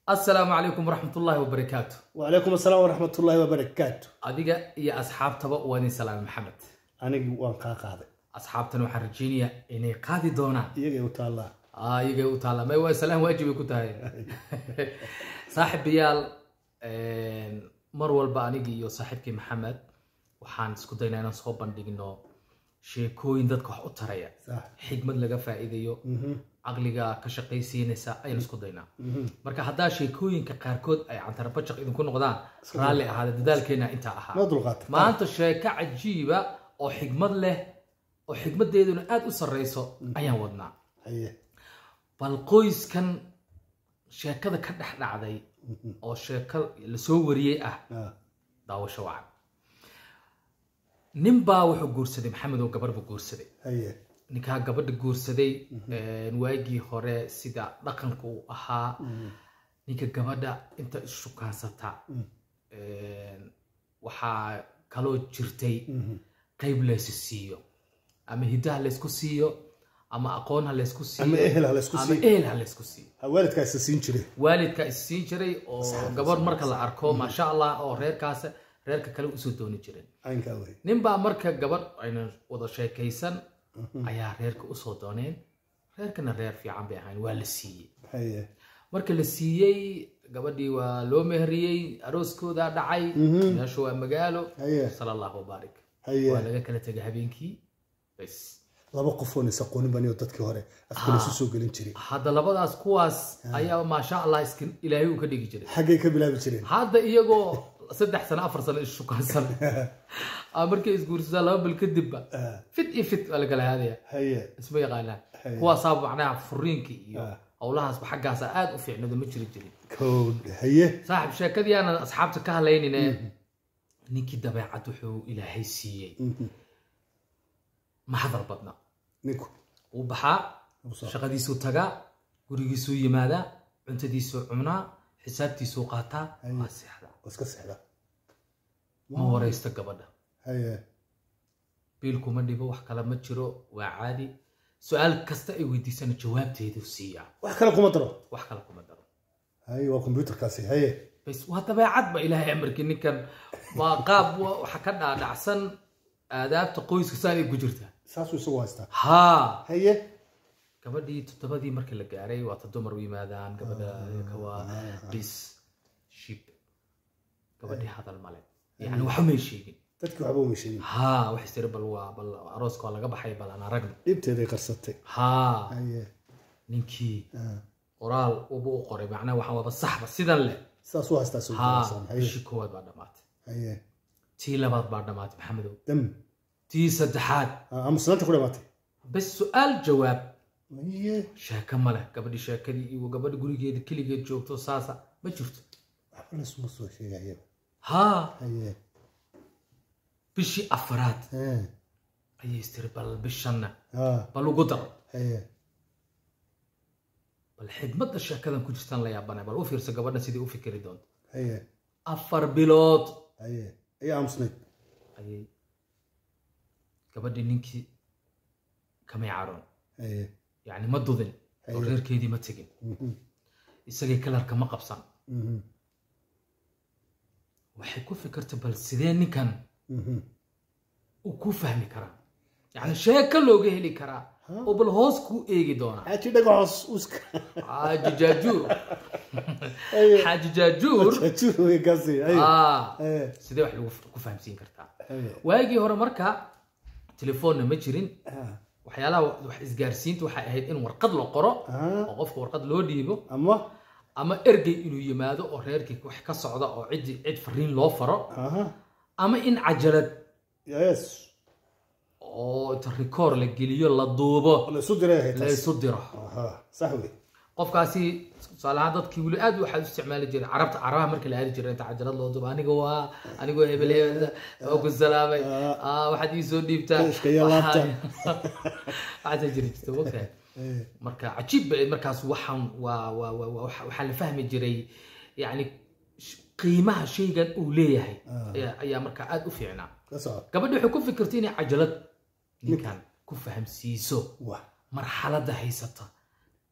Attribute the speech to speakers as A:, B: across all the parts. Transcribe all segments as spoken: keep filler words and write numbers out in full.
A: السلام عليكم ورحمة الله وبركاته.
B: وعليكم السلام ورحمة الله وبركاته.
A: أديك يا أصحاب تبا واني سلام محمد.
B: أنا وان قاقاضي.
A: أصحاب تنو حرجينيا إني قاضي دونا.
B: يجي وتعالى.
A: آه يجي وتعالى ما هو سلام واجب كتاي. صاحب بيال مروة البانيجي يو صاحبك محمد وحان سكودينا أنا صوبان دينو شيكوين دتك حوتريا. صح. حكمة لقى فائدة يو. عقلك كشقيسينيسا أي نسكودينا. marka hadaa sheekooyinka qaarkood ay cantar bajaq idin ku noqdaan raali ahaada dadaalkeena inta ahaa
B: ma dulqaad
A: maanta sheeko cajiiba oo xigmad leh oo xigmadeeduna aad u sareyso ayaan wadnaa haye bal qoyskan sheekada ka dhax dhacday oo sheeko la soo wariyay ah daawasho wacan ninba wuxuu guursaday maxamed oo gabar buu guursaday haye ninka gabadha guursaday waagii hore sida dhaqanku uu ahaa ninka gabadha inta isku kaansata waxa kaloo jirtay qayb la siiyo ama hidaha la isku siiyo ama aqoon la isku siiyo
B: ama ehel la isku siiyo
A: ama ehel la isku siiyo
B: waalidka is siin jiray
A: waalidka is siin jiray oo gabadh marka la arko ma sha Allah oo reerkaas reerka kale u soo dooni jireen
B: aynka way
A: ninba marka gabadh ayna wada sheekaysan ayaa reerka u soo dooneen reerkana reer fiican bay ahayn waa la siiyay haye marka la siiyay gabadhii waa loo mehriyay arooskooda dhacay meesha waa magaalo sallallahu barik haye waa laga kala tagay habeenkii bas
B: laba qof oo isaqoon baniyo dadkii hore afkale soo galin jiray
A: hada labadaas kuwaas ayaa ma sha Allah iskin ilaahay uu ka dhigi jiray
B: xagee ka bilaabi jireen
A: hada iyagoo saddex sano afar sano isku kaansan markay isguursadaan laba bil kadib fit iyo fit wala kala haadaya haye isma yaqaanaan kuwa saab macnaha furiinki iyo howlahaas xaggaas aad u fiicnado ma jiri jirin
B: kood haye
A: saaxib sheekadii aan asxaabta ka haleynina ninkii dabeecad wuxuu ilaahay siiyay ma hadal badna
B: ninku
A: uu baxaa shaqadiisu taga gurigiisu yimaada cuntadiisu cunaa xisaabtiisu qaataa waa seexda
B: iska seexda
A: ma wareysta gabadha
B: haye
A: biilku ma dhibo wax kale ma jiro waa caadi su'aal kasta ay weydiisana jawaabteedu siiya
B: wax kale kuma daro
A: wax kale kuma daro
B: haye waa computerkaasi haye
A: bas waa dabeecad ba ilaahay amarkii ninkan ma qaab waxa ka dhaadhacsan aadaabta qoyska saay ku jirta
B: saasuu soo haystaa
A: ha
B: haye
A: gabadhii todobadii markii la gaaray waa todobar u yimaadaan gabadha kawa bis ship gabadhii hadal male yani waxa ma sheegin
B: dadku waxba ma sheegin
A: ha wax istir bal waa bal arooska laga baxay bal ana ragna
B: dibteeday qarsatay
A: ha
B: haye
A: ninkii qoraal uu qoray macna waxa waba saxba sidan leh
B: saasuu haystaa soo
A: haye shikood baa dhamaatay
B: haye
A: tii labaad baa dhamaatay maxamedow
B: dam
A: tii saddexaad
B: ama sanadka ku dhamaatay
A: bas su'aal jawaab
B: haye
A: sheeka male gabadhi sheekadii iyo gabadhi gurigeeda kaligeed joogto saasa ma jirto
B: waxba la isma soo sheegayo
A: ha
B: haye
A: bishi afraad ayay istir bal bishanna bal ugu dar
B: haye
A: bal xigmadda sheekadan ku jirtaan la yaabanay bal u fiirso gabadha sidii u fikiri doonto
B: haye
A: afar bilood
B: haye ay amsnay
A: ayay gabadhi ninkii kamay caroon
B: haye
A: يعني ما ضدن غير كيدي ما تجين يسقي كلر كما قبصان وحيكون فكرت بالسيدين كان وكو فهمي كرا يعني شيء كله جه لي كرا وبالهوس كو إيجي دونا
B: حاجة دقوس وسك
A: حاج جاجور حاج جاجور
B: جاجور يقصي
A: آه سيدي واحد كو فهم سين كرتا واجي هورا مركا تليفون مجرين waxyaalaha wax isgaarsiinta waxa ahayd in warqad la qoro oo qofka warqad loo dhiibo
B: ama
A: ama ergey inuu yimaado oo reerkii wax ka socda oo cid cid fariin loo faro ama in cajalad
B: yes
A: oo record la geliyo la duubo
B: la soo diray
A: la soo diro
B: aha sax weey
A: qofkaasi salaad dadkii wali aad waxa u isticmaali jiray carabta carabaha markii la aadi jiray inta cajalad loo duubo aniga waa aniga hebel hebel oo ku salaamay ah waxaad ii soo dhiibtaa
B: iska yalaabta
A: waxa jiri jirta waqti marka cajiib bay markaas waxan waa waa waxa la fahmi jiray yani qiimaha shaygan uu leeyahay ayaa marka aad u fiicnaa gabadhu waxay ku fikirtay inay cajalad ninkan ku fahamsiiso marxaladda haysata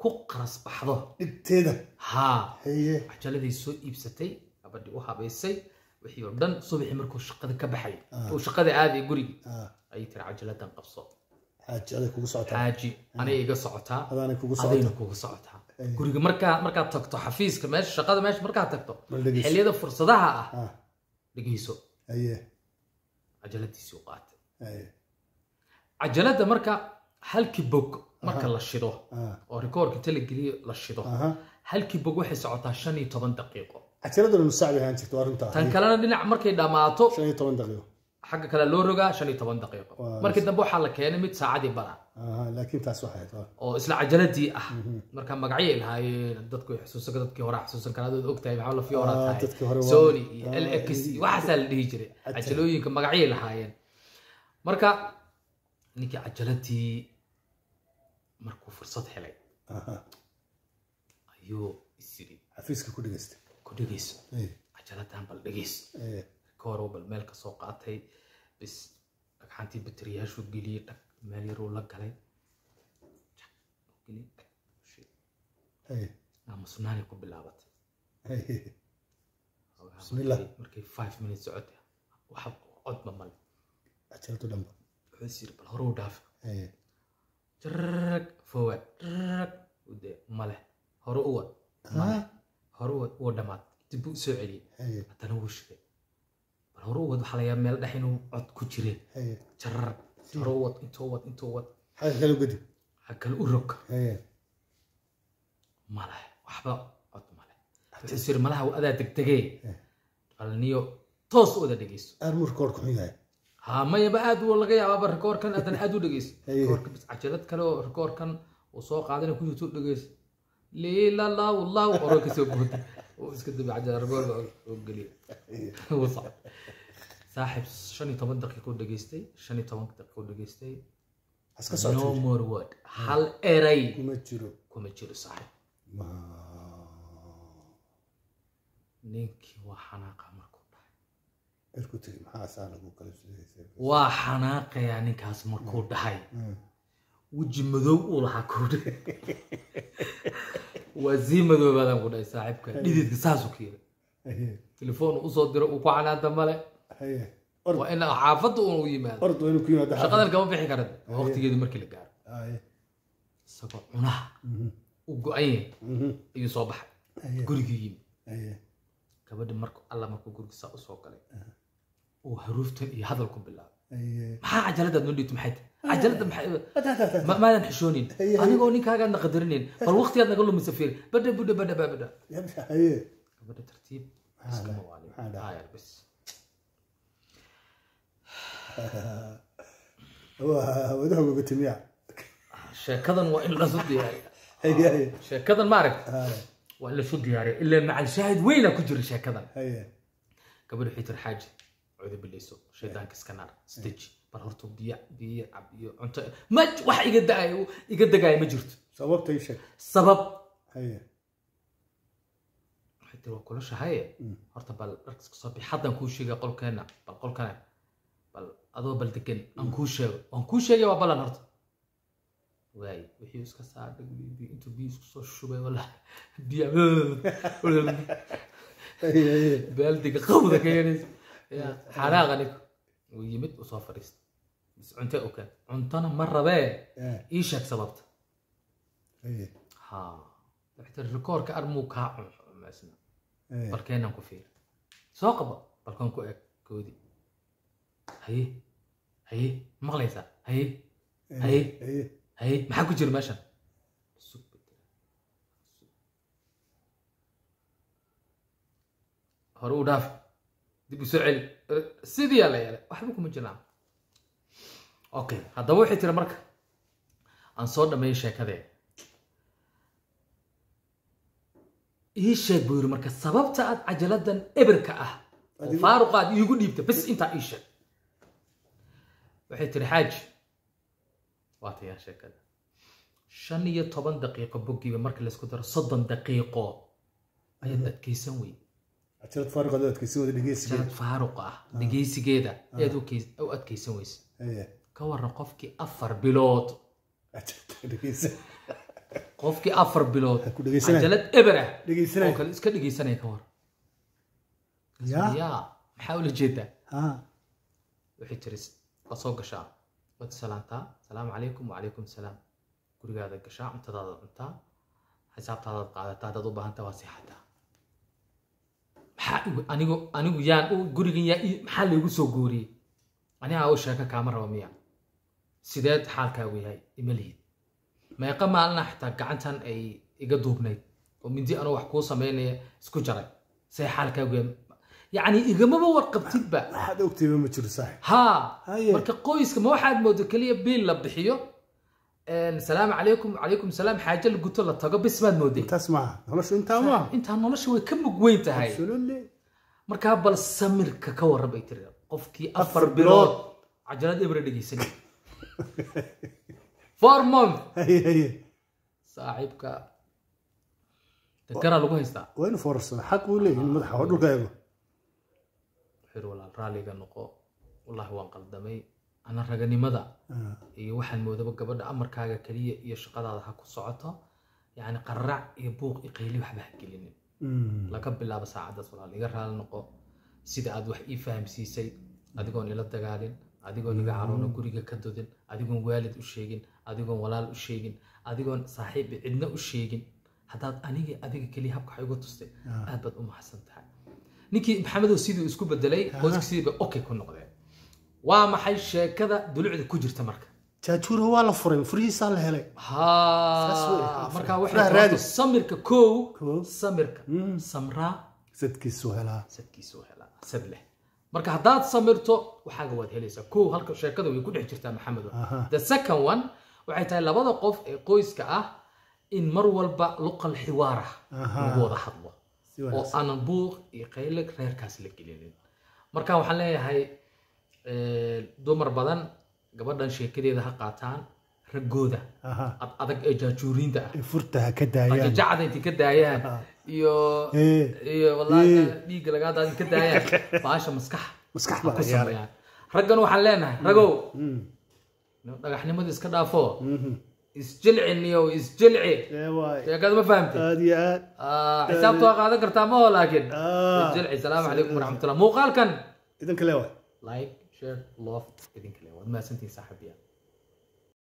A: ku qaras baxdo
B: dhibteeda
A: haa
B: haye
A: cajaladii soo iibsatay gabadhii u habaysay wixii oo dhan subaxii markuu shaqada ka baxay oo shaqada aad ee guriga ay tiri cajaladan qabso
B: xaaji aday kugu socotaa
A: xaaji anay iga socotaa
B: adaanay kugu
A: adayna
B: socotaa
A: kugu socotaa guriga markaa markaad tagto xafiiska meesha shaqada meesha markaad tagto
B: Bal dhegeyso.
A: xilliyada fursadaha ah
B: ah
A: dhegeyso
B: haye
A: cajaladiisii u qaatay
B: haye
A: cajalada marka halkii bog marka la shido
B: ah
A: oo rikoorka talageliyo la shido
B: aha
A: halkii bog waxay socotaa shan iyo toban daqiiqo
B: cajalada nus saac bay ahaan jirto arrinta
A: tan kalena dhinac markay dhamaato
B: shan iyo toban daqiiqo
A: xagga kale loo rogaa shan iyo toban daqiiqo
B: Waa-
A: markii dambe waxaa la keenay mid saacadii bara
B: aha laakiin taas waxay tahay
A: oo isla cajaladii ah marka magacyay lahaayeen dadku xusuusan dadkii hore xusuusan kara aad ogtahay maxaa la fiyoora
B: Ah,
A: tahay
B: dadkii hore waa-
A: Sony iyo
B: Ah,
A: L X iyo waxaasaa la dhihi jiray cajalooyinka magacyay lahaayeen marka ninkii cajaladii markuu fursad helay
B: aha
A: ayuu isiri
B: xafiiska ku dhageystay
A: ku dhegeyso
B: haye
A: cajaladan bal dhegeyso
B: haye
A: kahor bal meel ka soo qaatay bis dhagxantii bateriyaashu geliyey dhag meel yaruu la galay geliyey dhag shit
B: haye
A: aamusnaanay ku bilaabatay
B: haye
A: Markay-
B: Bismillah.
A: markay five minutes socotay waxa codba male
B: cajaladu dhanba
A: wuxuu is yiri bal hore u dhaaf
B: haye
A: jarrag forward jarrag ude male hore u wad male
B: ah
A: hore u wad wuu dhamaad dib u soo celiyey
B: haye
A: haddana wuu shiday bal hore u wad waxaa laga yaabaa meel dhex inuu cod ku jireen
B: haye
A: jarrag hore u wad intuu wad intuu wad
B: xagga kale u gadi
A: ha kale u rog
B: haye
A: male waxba cod male wuxuu is yiri malaha waa adaa degdegee qalniyo toos u wada dhegeyso
B: armur koor ku xun yahay
A: ها ما يبقى ادو laga yaabaa rikoorkan adan aad u dhageyso
B: Aye.
A: rikoorka bis cajalad kale oo rikoorkan uu soo qaadana ku jirto dhageyso leela la wallah oo ka soo go'day oo iska dib cajalad rikoor oo galiyo oo sax saaxib shan iyo toban daqiiqo dhageystay shan iyo toban daqiiqo dhageystay
B: aska
A: no
B: socotay
A: more word hal eray
B: kuma jiro
A: kuma jiro saaxib
B: ma
A: ninkii waa xanaaqa markuu dhahay
B: irku tagi maxaa saa lagu kala sugaysaa
A: waa xanaaqayaa ninkaas markuu dhahay weji madow uu lahaa koodhe waa sii madoobaadaan ku dhahay saaxiibka dhididka saasuu ka yiri
B: haye
A: telefoon uu soo diro uu ku canaanta male
B: haye
A: waa in xaafadda uun u yimaado
B: orod waa inuu ku yimaado
A: shaqadan kama bixi karan waqtigeedu markii la gaaro
B: haye
A: isagoo cunaha u go-an yahay
B: mhm
A: ayuu soo baxay
B: haye
A: gurigii yimi
B: haye
A: gabadhi marku alla markuu guriga saa usoo galay uu haruuftan iyo hadal ku bilaabay
B: haye
A: maxaa cajaladaad noo dhiibto maxay tahay cajalada maxay
B: ma
A: ma maadan xishoonin anigoo ninkaagaadna qadarinayn bal waqtigaad naga lumisa fiir badha budha badha badha
B: haye
A: gabadha tartiib
B: Maxaa
A: iskama
B: dhahay?
A: waalin
B: Maxaa dhahay?
A: ayar bas
B: waa wadaha uga timiya
A: sheekadan waa in lasu diyaariya
B: haye haye
A: sheekadan ma aragta
B: haye
A: waa in lasu diyaariya ilaa macal shaahid weyna ku jira sheekadan
B: haye
A: gabadha waxay tiri xaaji cuuda bilayso shaydaanka iska naar stage bal horta biyo biyo cab iyo cunto ma wax iga daayo iga dagaaya ma jirto
B: sababta ii sheeg
A: sabab
B: haye
A: waxay tiri waa kula shahaye horta bal dharkas ka soo bix haddaan kuu sheegay qolkeena bal qolkana bal adoo bal degan aan kuu sheego waan kuu sheegay waa balan horta waay wixii iska saadhay intuu biyo isku soo shubay wala biyo
B: haye haye
A: baaldiga qawda ka yeelaysa yaa xanaaqa nig uu yimid u soo fadhiistay bis cunto u keen cuntona ma rabee ii sheeg sababta
B: haye
A: ha waxay rikoorka armuu kaa cunxumaysna
B: haye
A: balkeenan ku fiir soo qabo balkan ku eg koodi haye haye maqlaysaa haye haye
B: haye
A: haye maxaa ku jira meeshan Sug bedel. Sug. hore u dhaaf dib u soo celi Eh, sidii yaa la yeelay waxba kuma jiraan okay haddaba waxay tiri marka aan soo dhameeyay sheekadee ii sheeg buu yiri marka sababta aad cajaladan eberka ah oo faaruq aad iigu dhiibta bas intaa ii sheeg waxay tiri xaaji waa tayaa sheekada shan iyo toban daqiiqo boggiiba marka laysku daro soddon daqiiqo ayaad adkaysan wey
B: cajalad faariq aad adkaysi wada dhegeysigeeda
A: jalad faaruq ah dhegeysigeeda ayaad u keys- u adkaysan weysa
B: haye
A: ka waran qofkii afar bilood
B: cajalad dhegeysa
A: qofkii afar bilood
B: ku dhageysanay
A: cajalad ebera
B: dhageysanay
A: oo kale iska dhageysanay ka war
B: ya
A: ya maxaa ula jeedaa
B: ha
A: wixii jiris la soo gashaa wad salaanta salaam calaykum wa calaykum salaam gurigaada gashaa cuntadaada cuntaa xisaabtaada qaadataa dad u baahan tahay waa seexataa maxaa anigu anigu yaan gurigan yaa maxaa la igu soo gooriyey aniga oo sheeka kaama rabo miya sideed xaalkaagu yahay ima lihid meeqa maalina xitaa gacantan ay iga duubnayd oo mindi anoo wax kuu samaynaya isku jaray say xaalkaagu yahay yacni igamaba warqabtidba
B: waxaad ogtayba ma jiro saaxiib
A: haa
B: haye
A: marka qoyska ma waxaad moodo keliya biil la bixiyo salaamu calaykum calaykum salaam xaaje la guto la tago bis baad mooday
B: intaas maaha noloshu intaa maaha
A: intaa nolosha way ka mug weyn tahay
B: absolutely
A: markaa bal samirka ka warrab ay tiri qofkii afar bilood cajalad ibra dhegeysanay four month
B: haye haye
A: saaxiibka dagara lagu haystaa
B: waa inuu foorarsado xaq uu leeyahay in madaxa dhulka eego
A: xir walaal raaliga noqo wallahi waan qaldamay ana raganimada iyo waxaan moodaba gabadha amarkaaga kaliya iyo shaqadaada ha ku socoto yani qarrac iyo buuq iyo qayli waxba ha gelinin laga bilaabo saacadaas walaal iga raali noqo sida aad wax ii fahamsiisay adigoon ila dagaalin adigoon iga caroona guriga ka dodin adigoon waalid u sheegin adigoon walaal u sheegin adigoon saaxiib cidna u sheegin haddaad aniga adiga kaliya habka wax igu tustay aad baad u mahadsan tahay ninkii maxamedow siduu isku bedelay qoyska sidii ba okay ku noqdeen waa maxay sheekada dulucda ku jirta marka
B: jaajuura waa la furay furihiisa la helay
A: ها marka waxa samirka koow samirka samra
B: sadkiisu helaa
A: sadkiisu helaa sad leh marka hadaad samirto waxaaga waad helaysaa koow halka sheekada way ku dhex jirtaa maxamed the second one waxay tahay labada qof ee qoyska ah in mar walba luqal xiwaara lagu wada hadlo oo aanan buuq iyo qaylig reerkaas la gelinin marka waxaan leeyahay dumar badan gabadhan sheekadeeda ha qaataan ragooda adag ee jaajuuriinta ah
B: furtaha ka daayaan
A: jacada intii ka daayaan iyo iyo wallahi dhiig laga daadin ka daayaan baasha maskax
B: maskax baa ku sameeyaan
A: raggan waxaan leenahay ragow dhagaxnimada iska dhaafo isjilcin iyo isjilci sheekada ma fahamtay
B: aad iyo aad
A: xisaabtu waa qaadan kartaa ma laakiin isjilci salaamu calaykum waraxmatullaah muuqaalkan
B: idin kale waa
A: like share love idin kale waad mahadsantihiin saaxiibayaal